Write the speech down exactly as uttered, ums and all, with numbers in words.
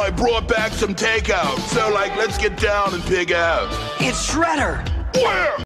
I brought back some takeout. So, like, let's get down and pig out. It's Shredder. Where?